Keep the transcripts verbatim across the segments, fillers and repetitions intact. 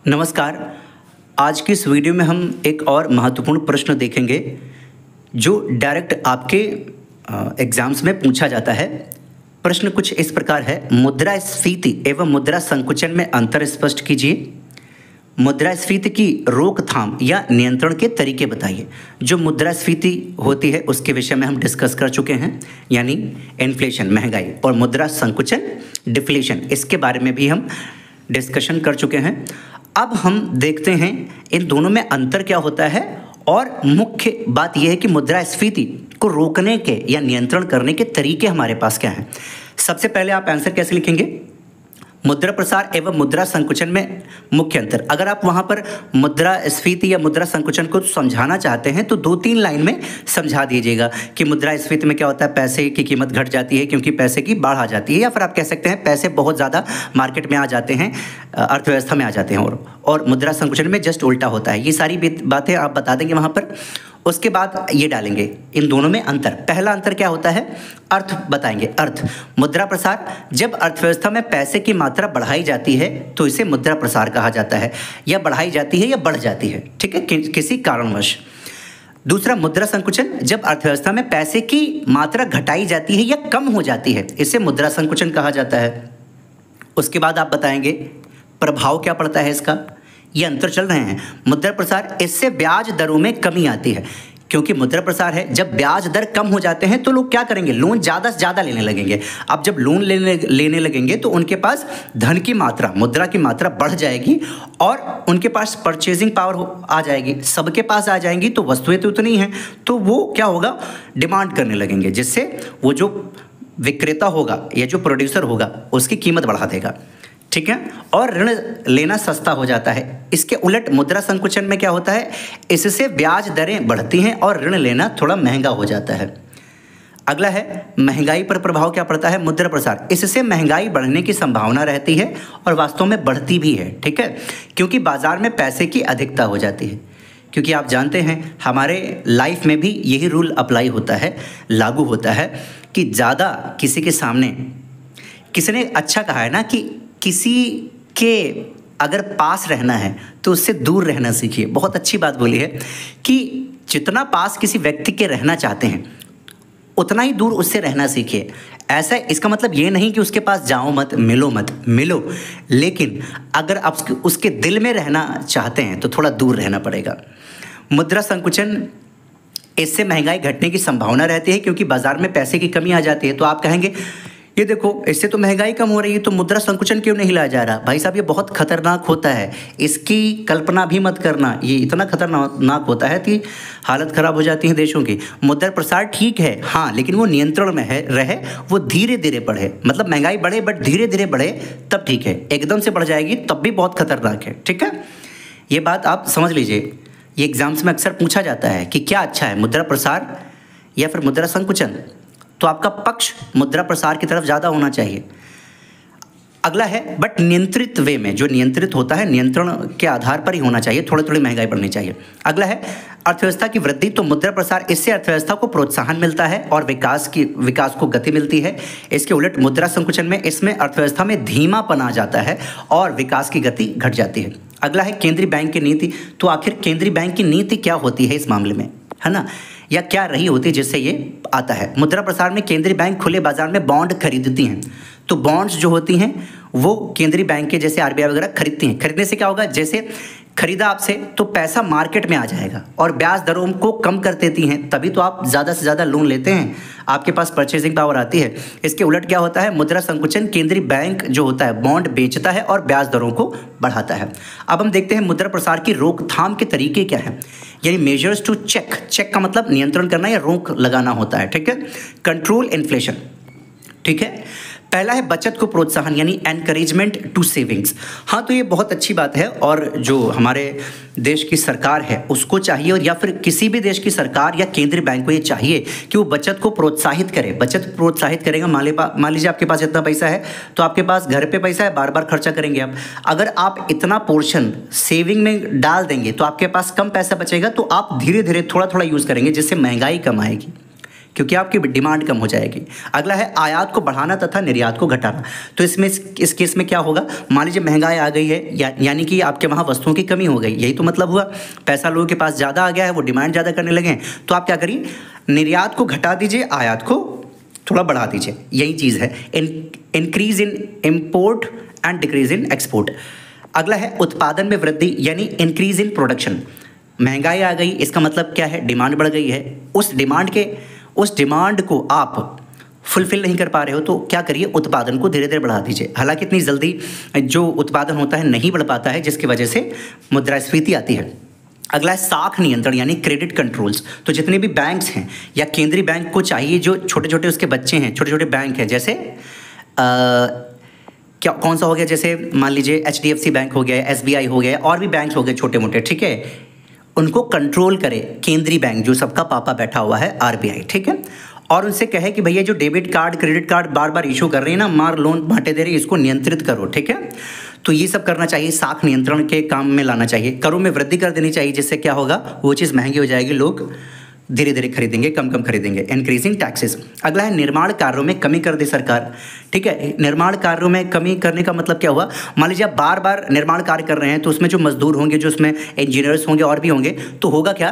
नमस्कार। आज की इस वीडियो में हम एक और महत्वपूर्ण प्रश्न देखेंगे जो डायरेक्ट आपके एग्जाम्स में पूछा जाता है। प्रश्न कुछ इस प्रकार है, मुद्रास्फीति एवं मुद्रा संकुचन में अंतर स्पष्ट कीजिए। मुद्रास्फीति की रोकथाम या नियंत्रण के तरीके बताइए। जो मुद्रास्फीति होती है उसके विषय में हम डिस्कस कर चुके हैं, यानी इन्फ्लेशन महंगाई, और मुद्रा संकुचन डिफ्लेशन, इसके बारे में भी हम डिस्कशन कर चुके हैं। अब हम देखते हैं इन दोनों में अंतर क्या होता है, और मुख्य बात यह है कि मुद्रास्फीति को रोकने के या नियंत्रण करने के तरीके हमारे पास क्या हैं। सबसे पहले आप आंसर कैसे लिखेंगे? मुद्रा प्रसार एवं मुद्रा संकुचन में मुख्य अंतर। अगर आप वहां पर मुद्रास्फीति या मुद्रा संकुचन को समझाना चाहते हैं तो दो तीन लाइन में समझा दीजिएगा कि मुद्रास्फीति में क्या होता है, पैसे की कीमत घट जाती है क्योंकि पैसे की बाढ़ आ जाती है, या फिर आप कह सकते हैं पैसे बहुत ज़्यादा मार्केट में आ जाते हैं, अर्थव्यवस्था में आ जाते हैं, और और मुद्रा संकुचन में जस्ट उल्टा होता है। ये सारी बातें आप बता देंगे वहाँ पर। उसके बाद ये डालेंगे इन दोनों में अंतर। पहला अंतर क्या होता है, अर्थ बताएंगे। अर्थ, मुद्रा प्रसार, जब अर्थव्यवस्था में पैसे की मात्रा बढ़ाई जाती है तो इसे मुद्रा प्रसार कहा जाता है, या बढ़ाई जाती है या बढ़ जाती है, ठीक है, कि, किसी कारणवश। दूसरा मुद्रा संकुचन, जब अर्थव्यवस्था में पैसे की मात्रा घटाई जाती है या कम हो जाती है, इसे मुद्रा संकुचन कहा जाता है। उसके बाद आप बताएंगे प्रभाव क्या पड़ता है इसका। ये अंतर चल रहे हैं। मुद्रा प्रसार, इससे ब्याज दरों में कमी आती है, क्योंकि मुद्रा प्रसार है, जब ब्याज दर कम हो जाते हैं तो लोग क्या करेंगे, लोन ज़्यादा से ज़्यादा लेने लगेंगे। अब जब लोन लेने लेने लगेंगे तो उनके पास धन की मात्रा, मुद्रा की मात्रा बढ़ जाएगी और उनके पास परचेजिंग पावर आ जाएगी। सबके पास आ जाएंगी तो वस्तुएं तो उतनी हैं, तो वो क्या होगा, डिमांड करने लगेंगे, जिससे वो जो विक्रेता होगा या जो प्रोड्यूसर होगा उसकी कीमत बढ़ा देगा, ठीक है, और ऋण लेना सस्ता हो जाता है। इसके उलट मुद्रा संकुचन में क्या होता है, इससे ब्याज दरें बढ़ती हैं और ऋण लेना थोड़ा महंगा हो जाता है। अगला है महंगाई पर प्रभाव क्या पड़ता है। मुद्रा प्रसार, इससे महंगाई बढ़ने की संभावना रहती है और वास्तव में बढ़ती भी है, ठीक है, क्योंकि बाजार में पैसे की अधिकता हो जाती है। क्योंकि आप जानते हैं हमारे लाइफ में भी यही रूल अप्लाई होता है, लागू होता है कि ज़्यादा किसी के सामने, किसी ने अच्छा कहा है ना कि किसी के अगर पास रहना है तो उससे दूर रहना सीखिए। बहुत अच्छी बात बोली है कि जितना पास किसी व्यक्ति के रहना चाहते हैं उतना ही दूर उससे रहना सीखिए। ऐसा, इसका मतलब ये नहीं कि उसके पास जाओ मत, मिलो मत, मिलो, लेकिन अगर आप उसके दिल में रहना चाहते हैं तो थोड़ा दूर रहना पड़ेगा। मुद्रा संकुचन, इससे महंगाई घटने की संभावना रहती है क्योंकि बाजार में पैसे की कमी आ जाती है। तो आप कहेंगे ये देखो, इससे तो महंगाई कम हो रही है तो मुद्रा संकुचन क्यों नहीं लाया जा रहा। भाई साहब, ये बहुत खतरनाक होता है, इसकी कल्पना भी मत करना। ये इतना खतरनाक होता है कि हालत खराब हो जाती है देशों की। मुद्रा प्रसार ठीक है, हाँ, लेकिन वो नियंत्रण में है रहे, वो धीरे धीरे बढ़े, मतलब महंगाई बढ़े बट धीरे धीरे बढ़े तब ठीक है। एकदम से बढ़ जाएगी तब भी बहुत खतरनाक है, ठीक है। ये बात आप समझ लीजिए। ये एग्जाम्स में अक्सर पूछा जाता है कि क्या अच्छा है, मुद्रा प्रसार या फिर मुद्रा संकुचन, तो आपका पक्ष मुद्रा प्रसार की तरफ ज़्यादा होना चाहिए। अगला है बट नियंत्रित वे में, जो नियंत्रित होता है नियंत्रण के आधार पर ही होना चाहिए, थोड़ी थोड़ी महंगाई बढ़नी चाहिए। अगला है अर्थव्यवस्था की वृद्धि, तो मुद्रा प्रसार, इससे अर्थव्यवस्था को प्रोत्साहन मिलता है और विकास की विकास को गति मिलती है। इसके उलट मुद्रा संकुचन में, इसमें अर्थव्यवस्था में धीमापन आ जाता है और विकास की गति घट जाती है। अगला है केंद्रीय बैंक की नीति, तो आखिर केंद्रीय बैंक की नीति क्या होती है इस मामले में, है ना, या क्या रही होती है जिससे ये आता है। मुद्रा प्रसार में केंद्रीय बैंक खुले बाजार में बॉन्ड खरीदती हैं, तो बॉन्ड्स जो होती हैं वो केंद्रीय बैंक के जैसे आरबीआई वगैरह खरीदती हैं। खरीदने से क्या होगा, जैसे खरीदा आपसे तो पैसा मार्केट में आ जाएगा और ब्याज दरों को कम कर देती हैं, तभी तो आप ज़्यादा से ज़्यादा लोन लेते हैं, आपके पास परचेजिंग पावर आती है। इसके उलट क्या होता है, मुद्रा संकुचन, केंद्रीय बैंक जो होता है बॉन्ड बेचता है और ब्याज दरों को बढ़ाता है। अब हम देखते हैं मुद्रा प्रसार की रोकथाम के तरीके क्या हैं, यानी मेजर्स टू चेक। चेक का मतलब नियंत्रण करना या रोक लगाना होता है, ठीक है। कंट्रोल इन्फ्लेशन, ठीक है। पहला है बचत को प्रोत्साहन, यानी एनकरेजमेंट टू सेविंग्स। हाँ, तो ये बहुत अच्छी बात है, और जो हमारे देश की सरकार है उसको चाहिए, और या फिर किसी भी देश की सरकार या केंद्रीय बैंक को ये चाहिए कि वो बचत को प्रोत्साहित करे। बचत प्रोत्साहित करेगा, मान मान लीजिए आपके पास इतना पैसा है तो आपके पास घर पे पैसा है, बार बार खर्चा करेंगे आप। अगर आप इतना पोर्शन सेविंग में डाल देंगे तो आपके पास कम पैसा बचेगा, तो आप धीरे धीरे थोड़ा थोड़ा यूज़ करेंगे, जिससे महंगाई कम आएगी। क्योंकि आपकी डिमांड कम हो जाएगी। अगला है आयात को बढ़ाना तथा निर्यात को घटाना। तो इसमें इस केस में क्या होगा, मान लीजिए महंगाई आ गई है या, यानी कि आपके वहाँ वस्तुओं की कमी हो गई, यही तो मतलब हुआ। पैसा लोगों के पास ज़्यादा आ गया है, वो डिमांड ज़्यादा करने लगे हैं, तो आप क्या करिए, निर्यात को घटा दीजिए, आयात को थोड़ा बढ़ा दीजिए, यही चीज़ है। Increase in import and decrease in export. अगला है उत्पादन में वृद्धि यानी इंक्रीज इन प्रोडक्शन। महंगाई आ गई, इसका मतलब क्या है, डिमांड बढ़ गई है। उस डिमांड के उस डिमांड को आप फुलफिल नहीं कर पा रहे हो, तो क्या करिए, उत्पादन को धीरे धीरे बढ़ा दीजिए। हालांकि इतनी जल्दी जो उत्पादन होता है नहीं बढ़ पाता है, जिसकी वजह से मुद्रास्फीति आती है। अगला है साख नियंत्रण यानी क्रेडिट कंट्रोल्स। तो जितने भी बैंक्स हैं या केंद्रीय बैंक को चाहिए, जो छोटे छोटे उसके बच्चे हैं, छोटे छोटे बैंक हैं, जैसे आ, क्या कौन सा हो गया, जैसे मान लीजिए H D F C bank हो गया, एस बी आई हो गया, और भी बैंक्स हो गए छोटे मोटे, ठीक है, उनको कंट्रोल करे केंद्रीय बैंक, जो सबका पापा बैठा हुआ है, आर बी आई, ठीक है। और उनसे कहे कि भैया जो डेबिट कार्ड क्रेडिट कार्ड बार बार इशू कर रहे हैं ना, मार लोन बांटे दे रहे हैं, इसको नियंत्रित करो, ठीक है। तो ये सब करना चाहिए, साख नियंत्रण के काम में लाना चाहिए। करों में वृद्धि कर देनी चाहिए, जिससे क्या होगा, वो चीज़ महंगी हो जाएगी, लोग धीरे धीरे खरीदेंगे, कम कम खरीदेंगे। Increasing taxes. अगला है निर्माण कार्यों में कमी कर दे सरकार, ठीक है। निर्माण कार्यों में कमी करने का मतलब क्या हुआ, मान लीजिए आप बार बार निर्माण कार्य कर रहे हैं, तो उसमें जो मजदूर होंगे, जो उसमें इंजीनियर्स होंगे और भी होंगे, तो होगा क्या,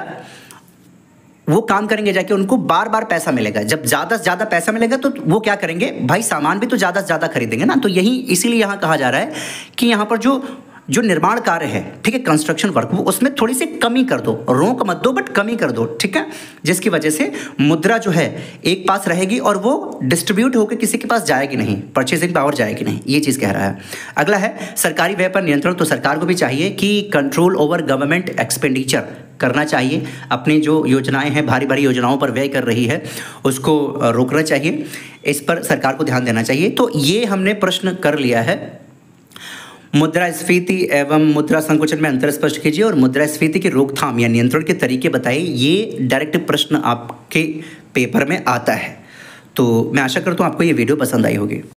वो काम करेंगे जाके, उनको बार बार पैसा मिलेगा। जब ज़्यादा से ज़्यादा पैसा मिलेगा तो वो क्या करेंगे भाई, सामान भी तो ज़्यादा से ज़्यादा खरीदेंगे ना। तो यही इसीलिए यहाँ कहा जा रहा है कि यहाँ पर जो जो निर्माण कार्य है, ठीक है, कंस्ट्रक्शन वर्क, वो उसमें थोड़ी सी कमी कर दो, रोक मत दो बट कमी कर दो, ठीक है, जिसकी वजह से मुद्रा जो है एक पास रहेगी और वो डिस्ट्रीब्यूट होकर किसी के पास जाएगी नहीं, परचेसिंग पावर जाएगी नहीं, ये चीज़ कह रहा है। अगला है सरकारी व्यय पर नियंत्रण। तो सरकार को भी चाहिए कि कंट्रोल ओवर गवर्नमेंट एक्सपेंडिचर करना चाहिए, अपनी जो योजनाएं हैं, भारी भारी योजनाओं पर व्यय कर रही है, उसको रोकना चाहिए, इस पर सरकार को ध्यान देना चाहिए। तो ये हमने प्रश्न कर लिया है। मुद्रास्फीति एवं मुद्रा संकुचन में अंतर स्पष्ट कीजिए और मुद्रास्फीति की रोकथाम या नियंत्रण के तरीके बताइए। ये डायरेक्ट प्रश्न आपके पेपर में आता है। तो मैं आशा करता हूँ आपको ये वीडियो पसंद आई होगी।